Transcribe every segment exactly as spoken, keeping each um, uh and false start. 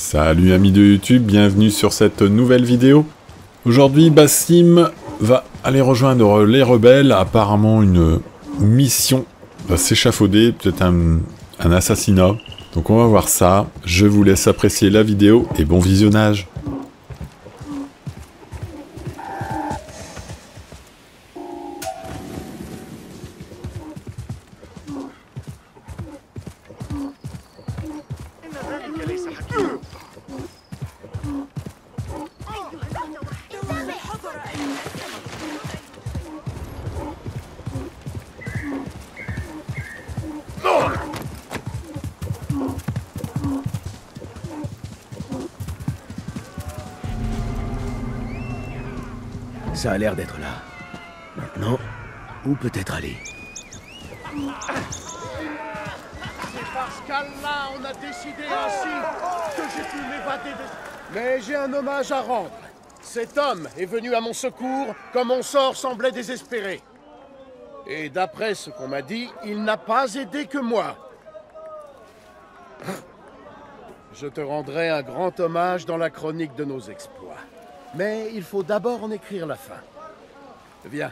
Salut amis de YouTube, bienvenue sur cette nouvelle vidéo. Aujourd'hui, Basim va aller rejoindre les rebelles. Apparemment, une mission va s'échafauder, peut-être un, un assassinat. Donc on va voir ça. Je vous laisse apprécier la vidéo et bon visionnage. Ça a l'air d'être là. Maintenant, où peut-être aller? C'est parce qu'Allah on a décidé ainsi que j'ai pu m'évader de... Mais j'ai un hommage à rendre. Cet homme est venu à mon secours quand mon sort semblait désespéré. Et d'après ce qu'on m'a dit, il n'a pas aidé que moi. Je te rendrai un grand hommage dans la chronique de nos exploits. Mais il faut d'abord en écrire la fin. Viens.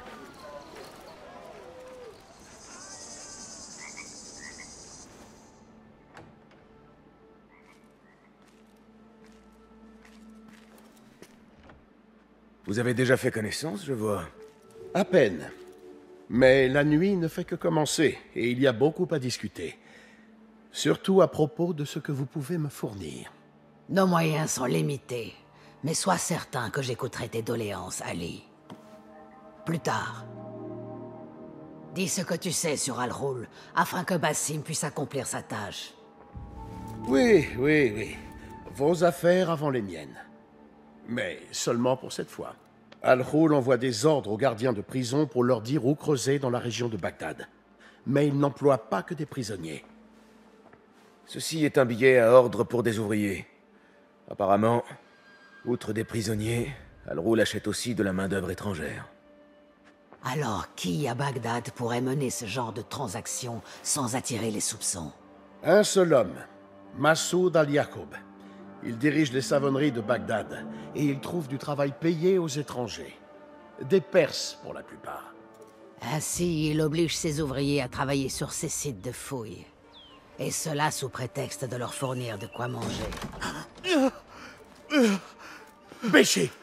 Vous avez déjà fait connaissance, je vois. À peine. Mais la nuit ne fait que commencer, et il y a beaucoup à discuter. Surtout à propos de ce que vous pouvez me fournir. Nos moyens sont limités, mais sois certain que j'écouterai tes doléances, Ali. Plus tard. Dis ce que tu sais sur Al-Ghul, afin que Basim puisse accomplir sa tâche. Oui, oui, oui. Vos affaires avant les miennes. Mais seulement pour cette fois. Al-Ghul envoie des ordres aux gardiens de prison pour leur dire où creuser dans la région de Bagdad. Mais il n'emploie pas que des prisonniers. Ceci est un billet à ordre pour des ouvriers. Apparemment, outre des prisonniers, Al-Ghul achète aussi de la main-d'œuvre étrangère. Alors, qui à Bagdad pourrait mener ce genre de transaction sans attirer les soupçons? Un seul homme, Massoud al-Yaqoub. Il dirige les savonneries de Bagdad et il trouve du travail payé aux étrangers. Des Perses pour la plupart. Ainsi, il oblige ses ouvriers à travailler sur ces sites de fouilles. Et cela sous prétexte de leur fournir de quoi manger. Béché!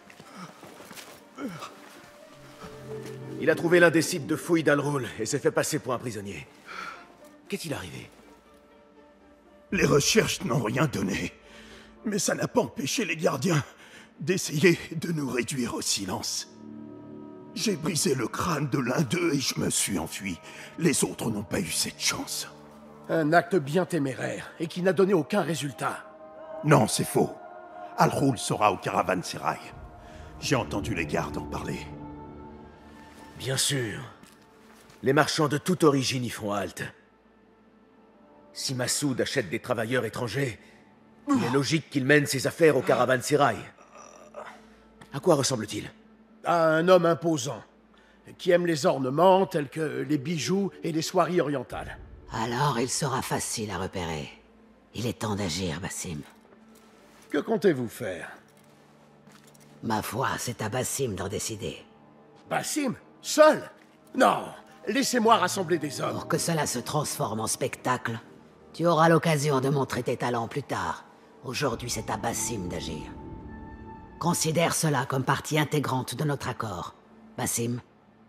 Il a trouvé l'un des sites de fouilles d'Al-Ghul et s'est fait passer pour un prisonnier. Qu'est-il arrivé? Les recherches n'ont rien donné. Mais ça n'a pas empêché les gardiens d'essayer de nous réduire au silence. J'ai brisé le crâne de l'un d'eux et je me suis enfui. Les autres n'ont pas eu cette chance. Un acte bien téméraire et qui n'a donné aucun résultat. Non, c'est faux. Al-Ghul sera au caravansérail. J'ai entendu les gardes en parler. Bien sûr. Les marchands de toute origine y font halte. Si Massoud achète des travailleurs étrangers, il est logique qu'il mène ses affaires au caravansérail. À quoi ressemble-t-il? À un homme imposant, qui aime les ornements tels que les bijoux et les soieries orientales. Alors, il sera facile à repérer. Il est temps d'agir, Basim. Que comptez-vous faire? Ma foi, c'est à Basim d'en décider. Basim? Seul? Non, laissez-moi rassembler des hommes. Pour que cela se transforme en spectacle, tu auras l'occasion de montrer tes talents plus tard. Aujourd'hui, c'est à Basim d'agir. Considère cela comme partie intégrante de notre accord. Basim?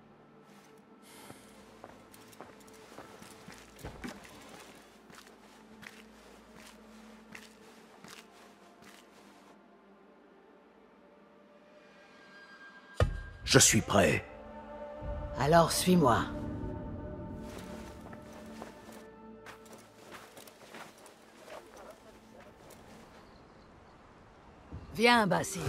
Je suis prêt. Alors, suis-moi. Viens, Basim.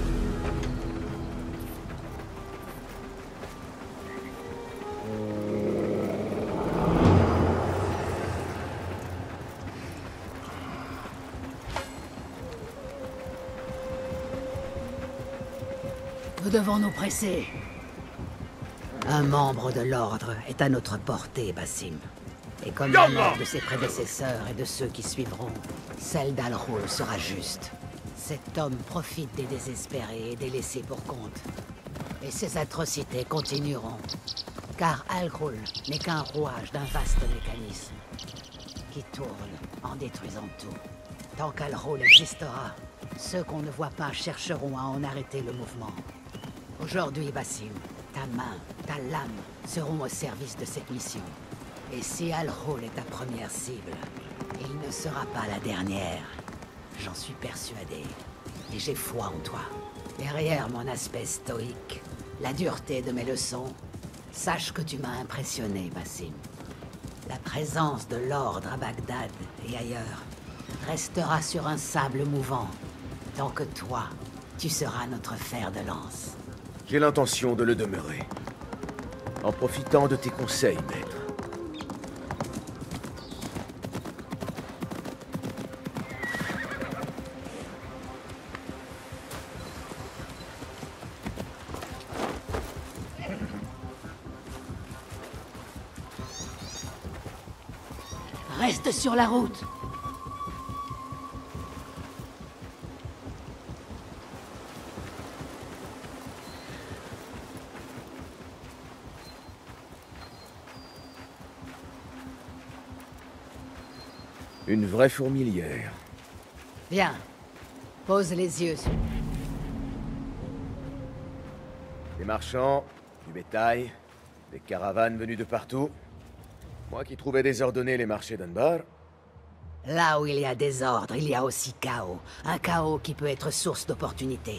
Nous devons nous presser. Un membre de l'ordre est à notre portée, Basim. Et comme la mort de ses prédécesseurs et de ceux qui suivront, celle d'Al-Ghul sera juste. Cet homme profite des désespérés et des laissés pour compte. Et ces atrocités continueront. Car Algrul n'est qu'un rouage d'un vaste mécanisme qui tourne en détruisant tout. Tant qu'Algrul existera, ceux qu'on ne voit pas chercheront à en arrêter le mouvement. Aujourd'hui, Basim, ta main, ta lame seront au service de cette mission. Et si Algrul est ta première cible, il ne sera pas la dernière. J'en suis persuadé. Et j'ai foi en toi. Derrière mon aspect stoïque, la dureté de mes leçons, sache que tu m'as impressionné, Basim. La présence de l'ordre à Bagdad et ailleurs restera sur un sable mouvant, tant que toi, tu seras notre fer de lance. J'ai l'intention de le demeurer. En profitant de tes conseils, maître. Reste sur la route. Une vraie fourmilière. Viens, pose les yeux sur... Des marchands, du bétail, des caravanes venues de partout. Moi qui trouvais désordonnés les marchés d'Anbar. Là où il y a désordre, il y a aussi chaos. Un chaos qui peut être source d'opportunités.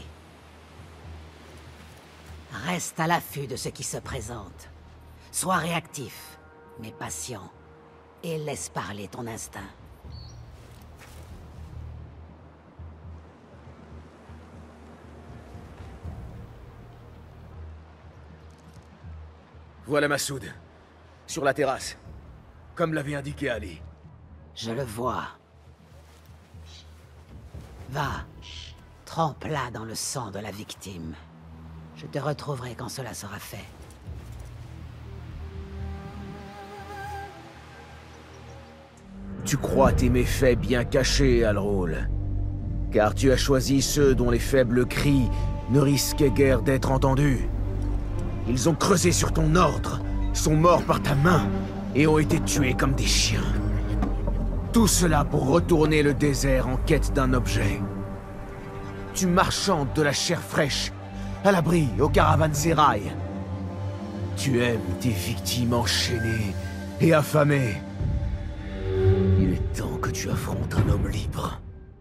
Reste à l'affût de ce qui se présente. Sois réactif, mais patient. Et laisse parler ton instinct. Voilà Massoud, sur la terrasse, comme l'avait indiqué Ali. Je le vois. Va, trempe-la dans le sang de la victime. Je te retrouverai quand cela sera fait. Tu crois tes méfaits bien cachés, Algrul. Car tu as choisi ceux dont les faibles cris ne risquaient guère d'être entendus. Ils ont creusé sur ton ordre, sont morts par ta main, et ont été tués comme des chiens. Tout cela pour retourner le désert en quête d'un objet. Tu marchandes de la chair fraîche, à l'abri, aux caravansérails. Tu aimes tes victimes enchaînées et affamées. Il est temps que tu affrontes un homme libre.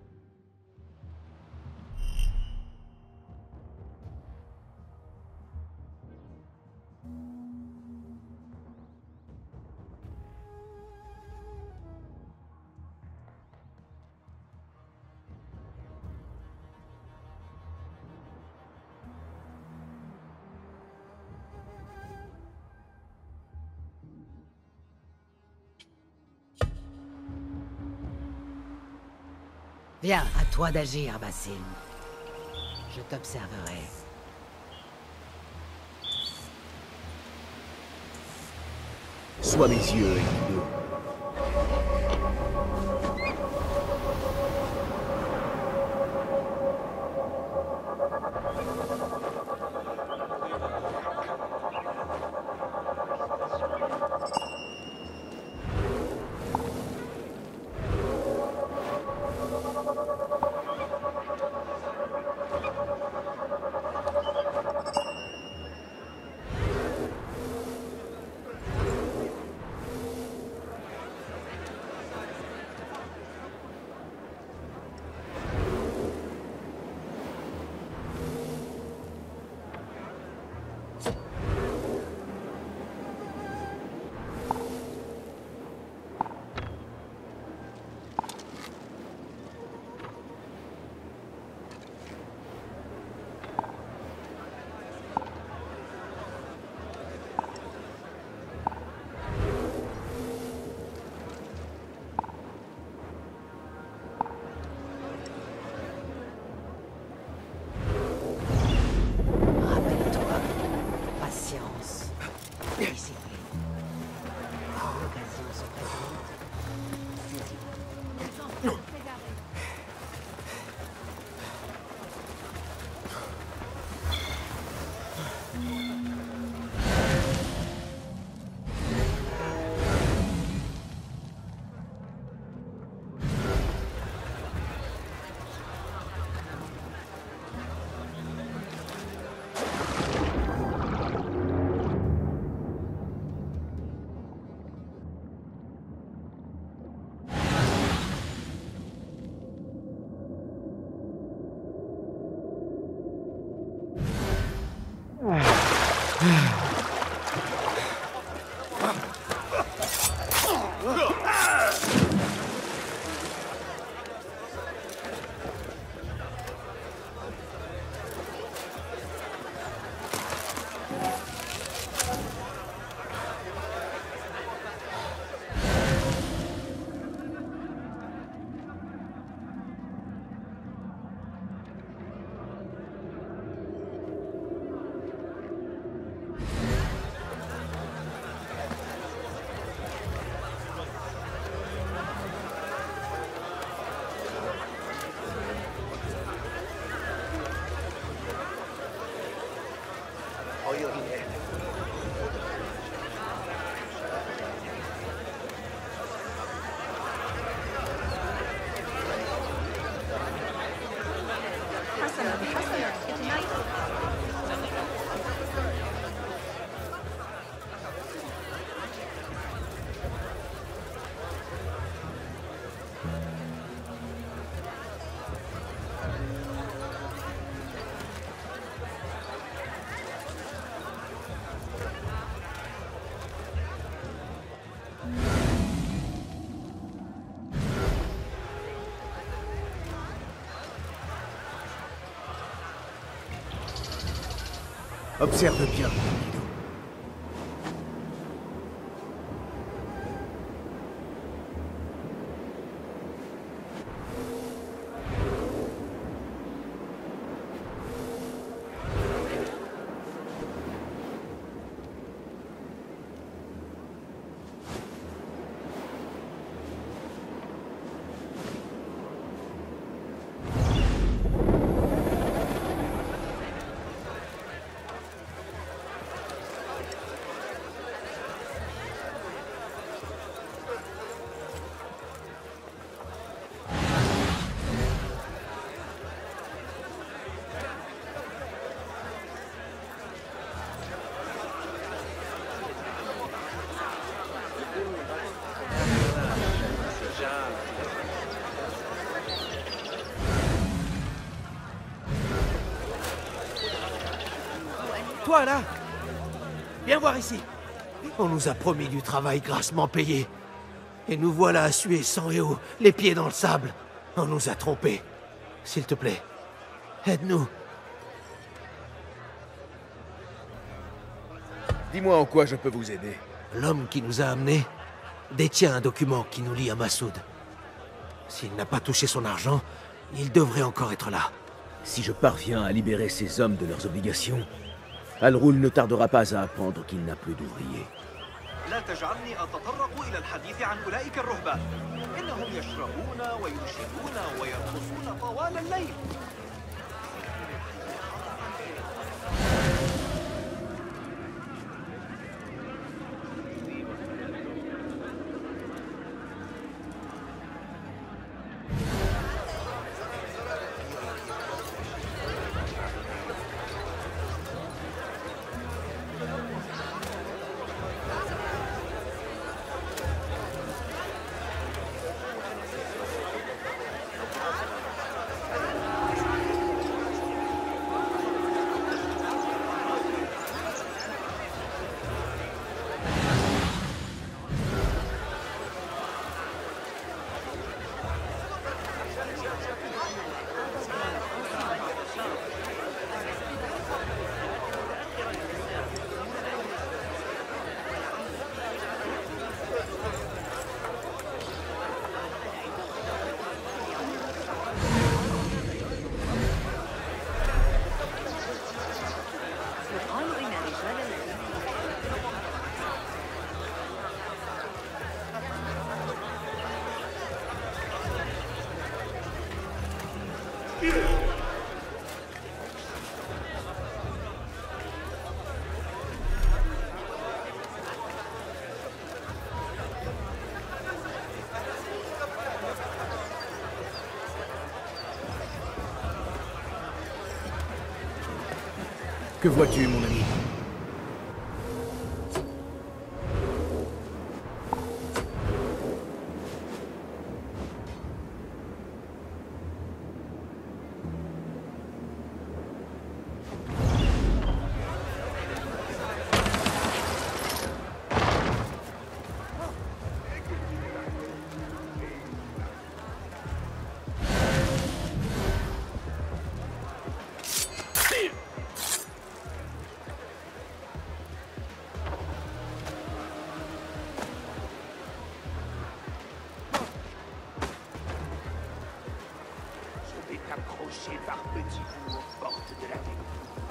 Viens, à toi d'agir, Basim. Je t'observerai. Sois mes yeux et guide-nous. Observe bien. Toi, là! Viens voir ici. On nous a promis du travail grassement payé. Et nous voilà à suer sang et eau, les pieds dans le sable. On nous a trompés. S'il te plaît, aide-nous. Dis-moi en quoi je peux vous aider. L'homme qui nous a amenés détient un document qui nous lie à Massoud. S'il n'a pas touché son argent, il devrait encore être là. Si je parviens à libérer ces hommes de leurs obligations, Al-Ghul ne tardera pas à apprendre qu'il n'a plus d'ouvriers. لا تجعلني أتطرق إلى الحديث عن أولئك الرهبان. إنهم يشربون وينشدون ويرقصون طوال الليل. Que vois-tu, mon ami? fauché par petits bouts aux portes de la ville.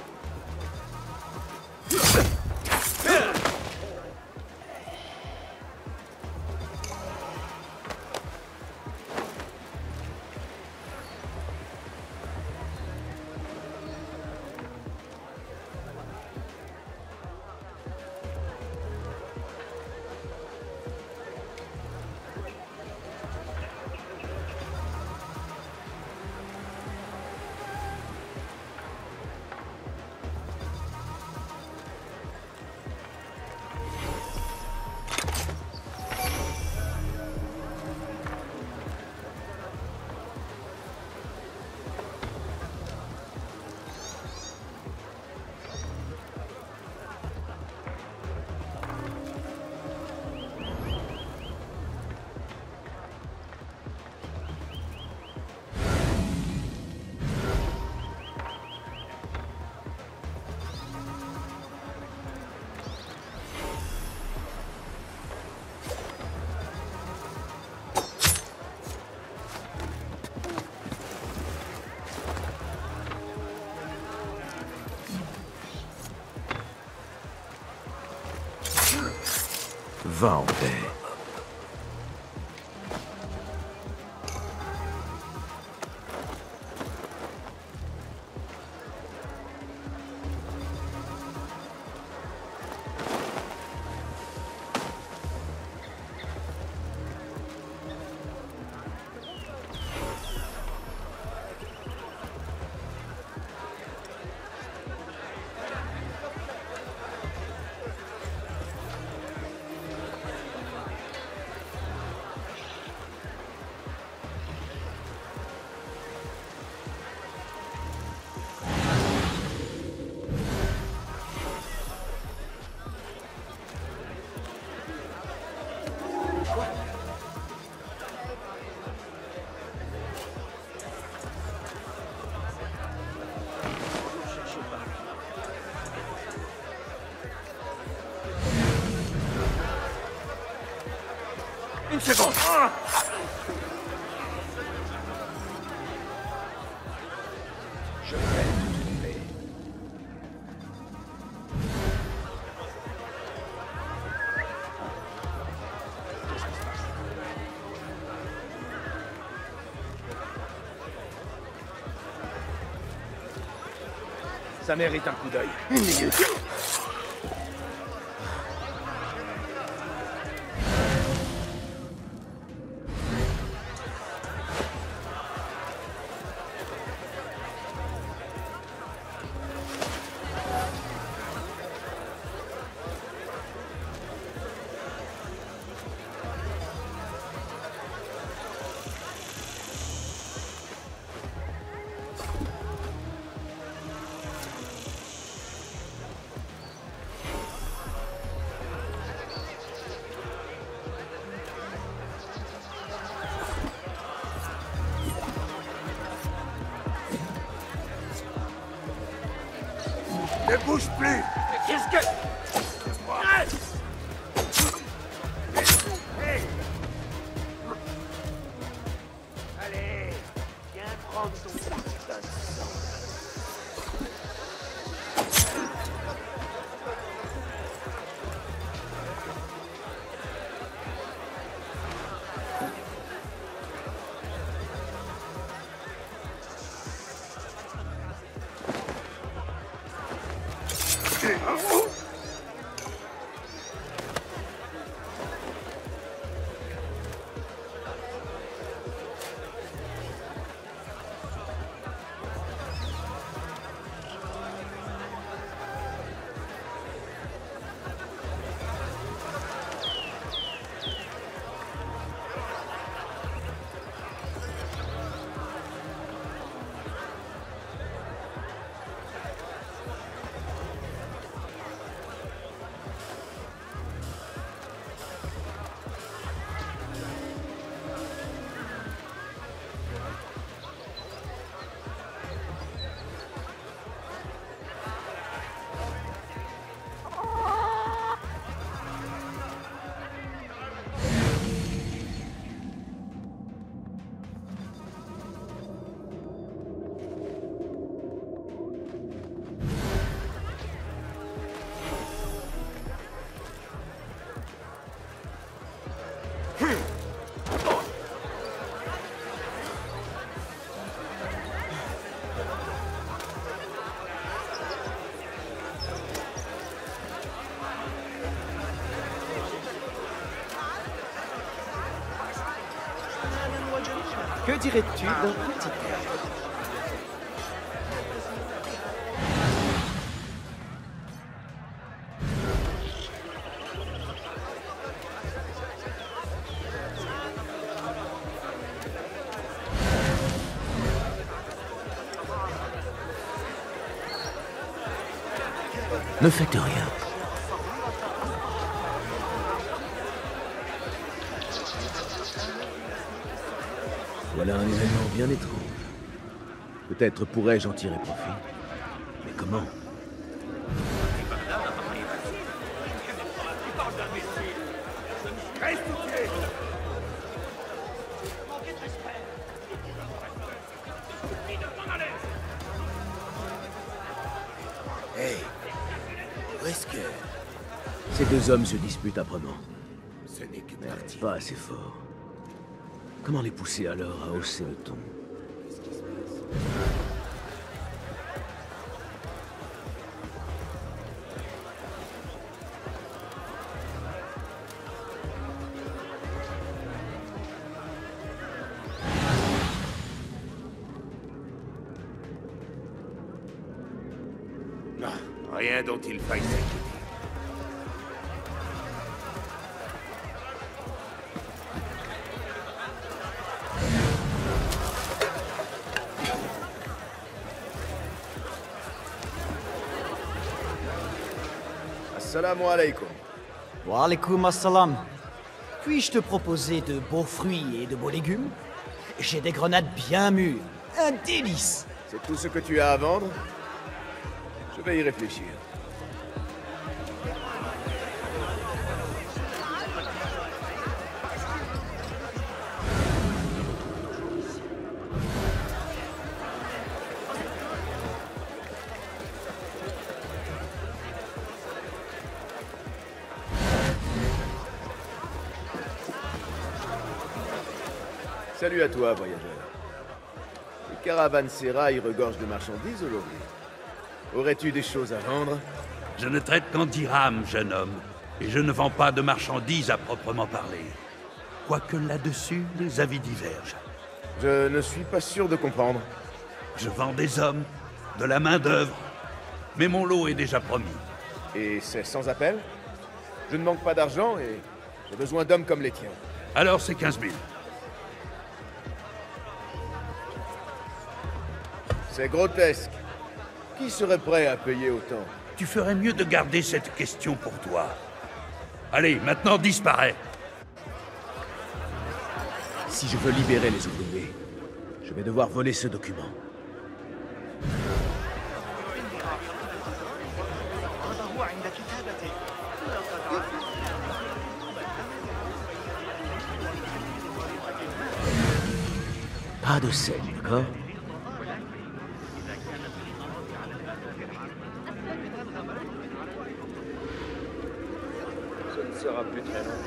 Va en paix. Une seconde. Ah, Je vais te trouver. Qu'est-ce qui se passe? Ça mérite un coup d'œil. Une minute. ne bouge plus. Qu'est-ce que... Hey. Allez, viens prendre ton putain de sang. Que dirais-tu d'un petit air? Ne faites rien. Voilà un événement bien étrange. Peut-être pourrais-je en tirer profit. Mais comment? Hey, où est-ce que... Ces deux hommes se disputent âprement. Ce n'est que Mais parti. pas assez fort. Comment les pousser alors à hausser le ton? Ah, rien dont il faille s'inquiéter. Assalamu alaikum. Wa alaikum assalam. Puis-je te proposer de beaux fruits et de beaux légumes? J'ai des grenades bien mûres. Un délice. C'est tout ce que tu as à vendre? Je vais y réfléchir. Salut à toi, voyageur. Les caravansérails regorgent de marchandises aujourd'hui. Aurais-tu des choses à vendre? Je ne traite qu'en dirhams, jeune homme, et je ne vends pas de marchandises à proprement parler. Quoique là-dessus, les avis divergent. Je ne suis pas sûr de comprendre. Je vends des hommes, de la main-d'œuvre, mais mon lot est déjà promis. Et c'est sans appel? Je ne manque pas d'argent et j'ai besoin d'hommes comme les tiens. Alors c'est quinze mille. C'est grotesque. Qui serait prêt à payer autant? Tu ferais mieux de garder cette question pour toi. Allez, maintenant disparais. Si je veux libérer les ouvriers, je vais devoir voler ce document. Pas de scène, d'accord? Ce ne sera plus très long.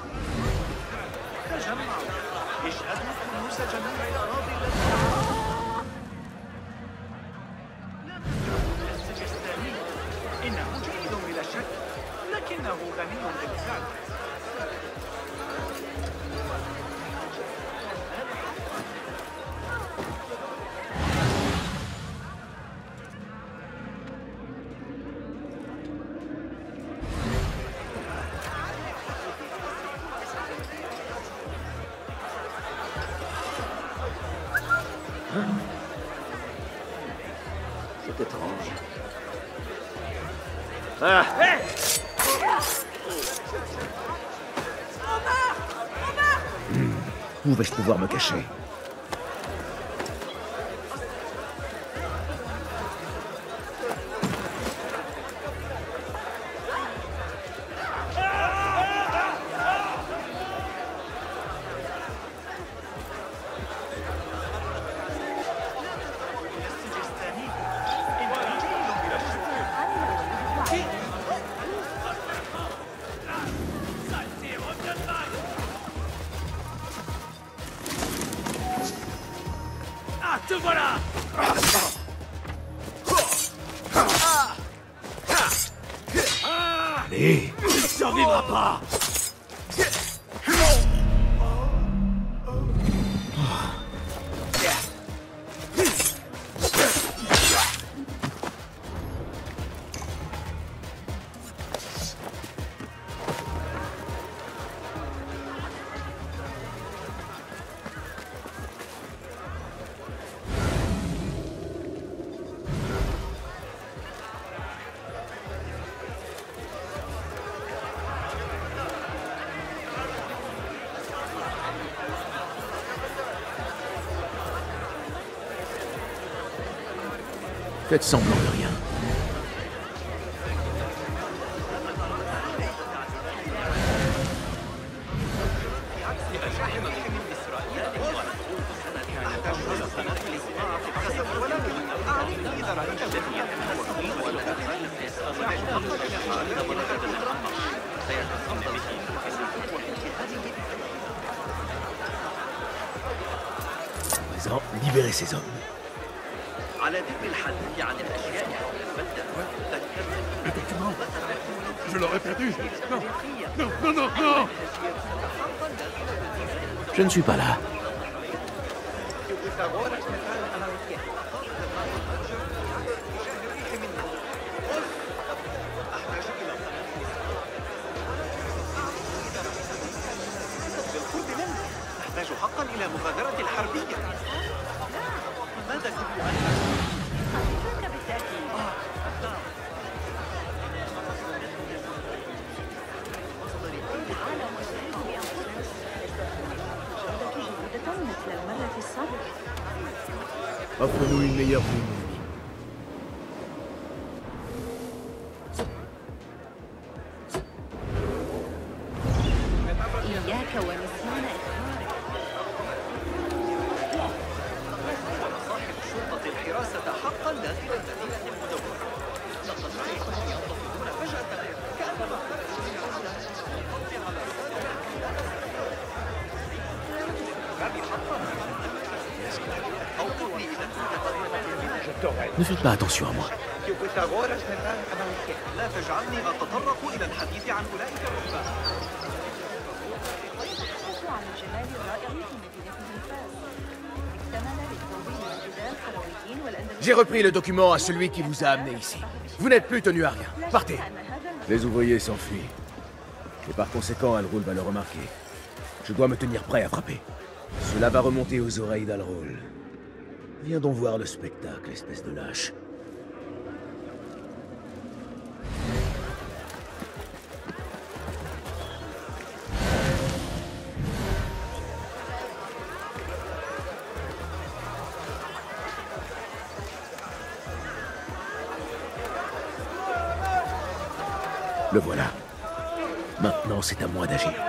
C'est étrange. Ah! Hey! Hmm. Où vais-je pouvoir me cacher? Ah, te voilà! Allez! Tu ne survivras pas! Faites semblant de rien. Présent, libérez ces hommes. Le document. Je l'aurais perdu. Non, non, non, non, non. Je ne suis pas là. Offre-nous une meilleure vie. Ne faites pas attention à moi. J'ai repris le document à celui qui vous a amené ici. Vous n'êtes plus tenu à rien. Partez. Les ouvriers s'enfuient. Et par conséquent, Alroul va le remarquer. Je dois me tenir prêt à frapper. Cela va remonter aux oreilles d'Alroul. Viens donc voir le spectacle, espèce de lâche. Le voilà. Maintenant, c'est à moi d'agir.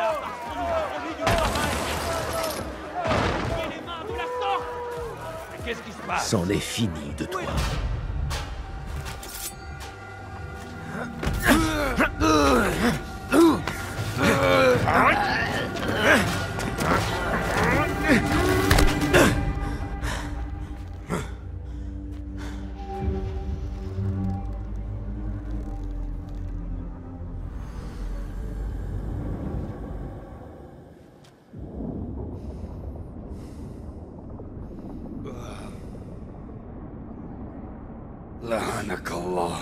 Qu'est-ce qui se passe? C'en est fini de toi. لعنك الله.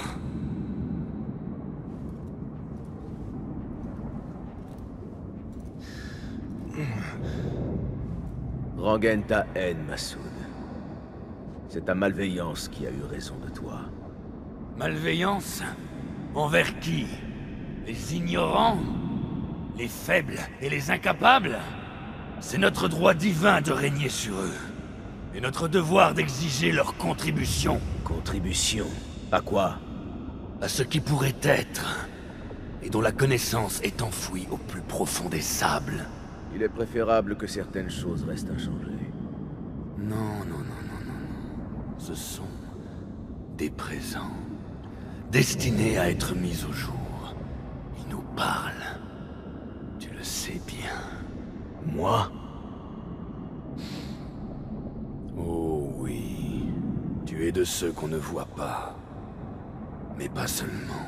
Rengaine ta haine, Massoud. C'est ta malveillance qui a eu raison de toi. Malveillance? Envers qui? Les ignorants? Les faibles et les incapables? C'est notre droit divin de régner sur eux. Et notre devoir d'exiger leur contribution. Contribution? À quoi? À ce qui pourrait être, et dont la connaissance est enfouie au plus profond des sables. Il est préférable que certaines choses restent inchangées. Non, non, non, non, non, non. Ce sont des présents, destinés à être mis au jour. Ils nous parlent. Tu le sais bien. Moi? Oh oui. Tu es de ceux qu'on ne voit pas. Mais pas seulement.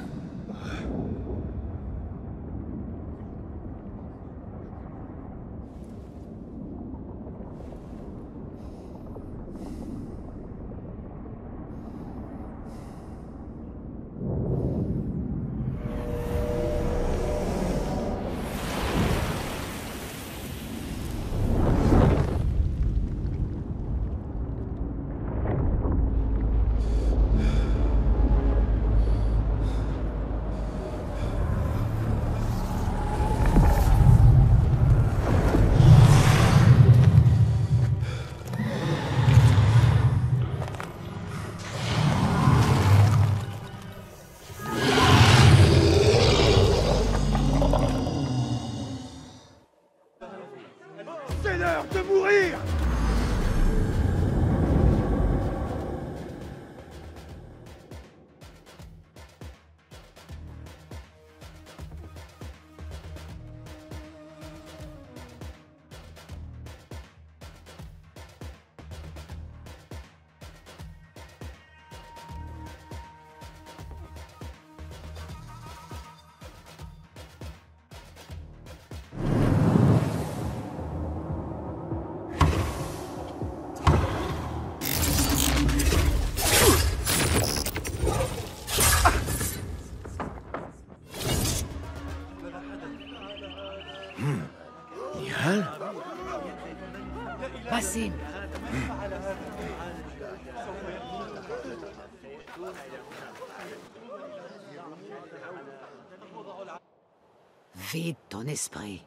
Vide ton esprit.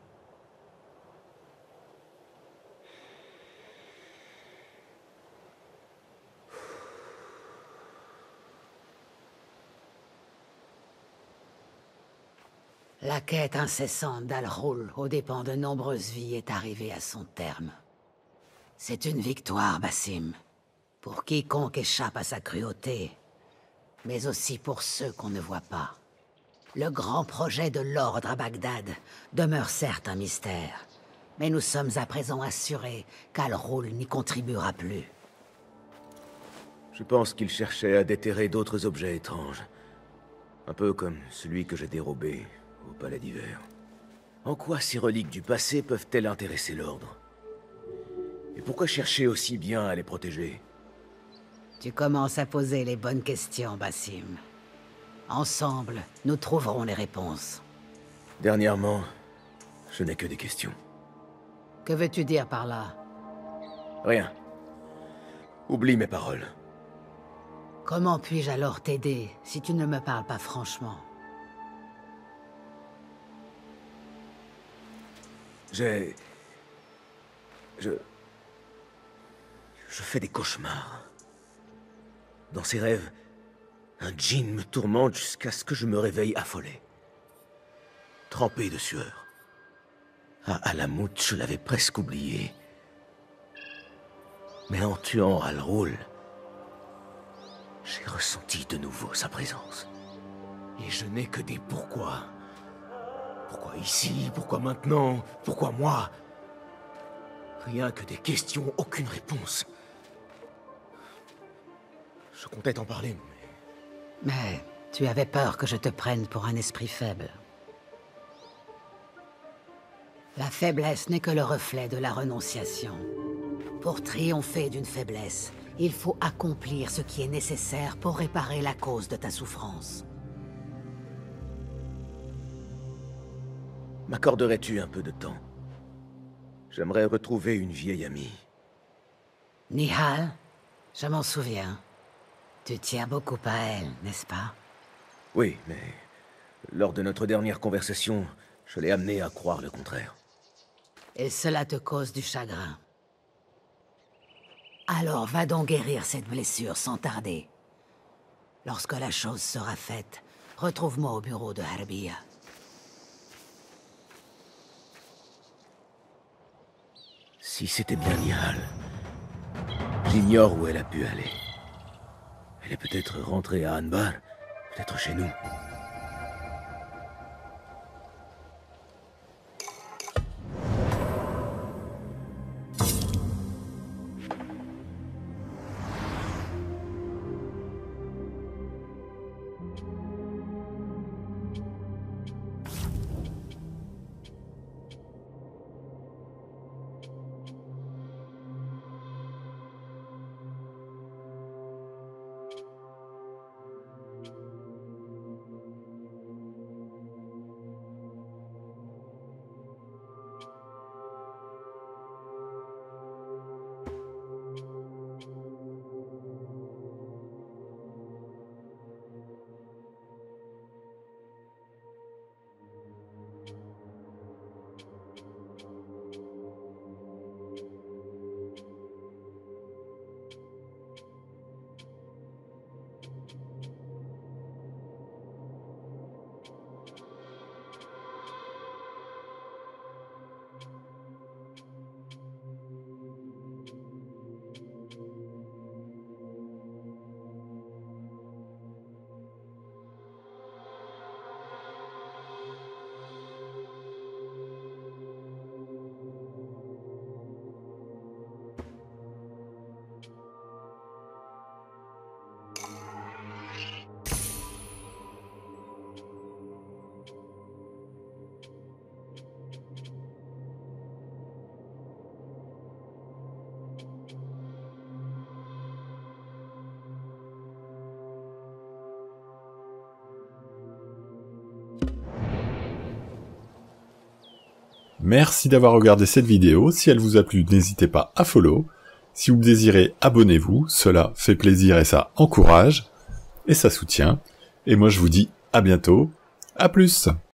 La quête incessante d'Al-Ghul aux dépens de nombreuses vies est arrivée à son terme. C'est une victoire, Basim, pour quiconque échappe à sa cruauté, mais aussi pour ceux qu'on ne voit pas. Le grand projet de l'ordre à Bagdad demeure certes un mystère, mais nous sommes à présent assurés qu'Al-Ghul n'y contribuera plus. Je pense qu'il cherchait à déterrer d'autres objets étranges. Un peu comme celui que j'ai dérobé au Palais d'Hiver. En quoi ces reliques du passé peuvent-elles intéresser l'ordre? Et pourquoi chercher aussi bien à les protéger? Tu commences à poser les bonnes questions, Basim. Ensemble, nous trouverons les réponses. Dernièrement, je n'ai que des questions. Que veux-tu dire par là? Rien. Oublie mes paroles. Comment puis-je alors t'aider si tu ne me parles pas franchement? J'ai... Je... Je fais des cauchemars. Dans ces rêves, un djinn me tourmente jusqu'à ce que je me réveille affolé. Trempé de sueur. À Alamout, je l'avais presque oublié. Mais en tuant Al-Ghul, j'ai ressenti de nouveau sa présence. Et je n'ai que des pourquoi. Pourquoi ici? Pourquoi maintenant? Pourquoi moi? Rien que des questions, aucune réponse. Je comptais t'en parler, mais... Mais tu avais peur que je te prenne pour un esprit faible. La faiblesse n'est que le reflet de la renonciation. Pour triompher d'une faiblesse, il faut accomplir ce qui est nécessaire pour réparer la cause de ta souffrance. M'accorderais-tu un peu de temps? J'aimerais retrouver une vieille amie. Nihal, je m'en souviens. Tu tiens beaucoup à elle, n'est-ce pas? Oui, mais lors de notre dernière conversation, je l'ai amenée à croire le contraire. Et cela te cause du chagrin. Alors va donc guérir cette blessure sans tarder. Lorsque la chose sera faite, retrouve-moi au bureau de Harbiya. Si c'était bien Nihal, j'ignore où elle a pu aller. Elle est peut-être rentrée à Anbar, peut-être chez nous. Merci d'avoir regardé cette vidéo. Si elle vous a plu, n'hésitez pas à follow. Si vous le désirez, abonnez-vous. Cela fait plaisir et ça encourage. et ça soutient. Et moi je vous dis à bientôt, à plus.